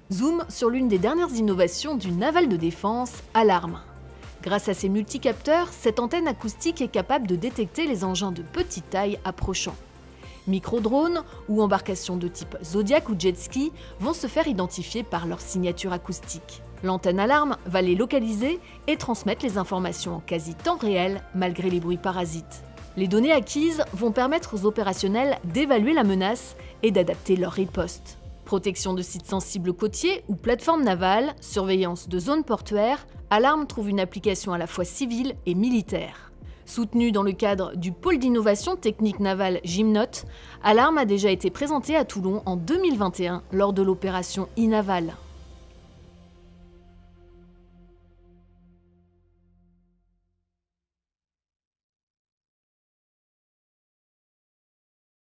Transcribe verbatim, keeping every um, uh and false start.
Zoom sur l'une des dernières innovations du naval de défense, Alarm. Grâce à ses multicapteurs, cette antenne acoustique est capable de détecter les engins de petite taille approchant. Micro-drones ou embarcations de type Zodiac ou jet ski vont se faire identifier par leur signature acoustique. L'antenne Alarm va les localiser et transmettre les informations en quasi temps réel malgré les bruits parasites. Les données acquises vont permettre aux opérationnels d'évaluer la menace et d'adapter leur riposte. Protection de sites sensibles côtiers ou plateformes navales, surveillance de zones portuaires, Alarm trouve une application à la fois civile et militaire. Soutenu dans le cadre du pôle d'innovation technique navale Gymnote, Alarm a déjà été présenté à Toulon en deux mille vingt et un lors de l'opération e-Naval.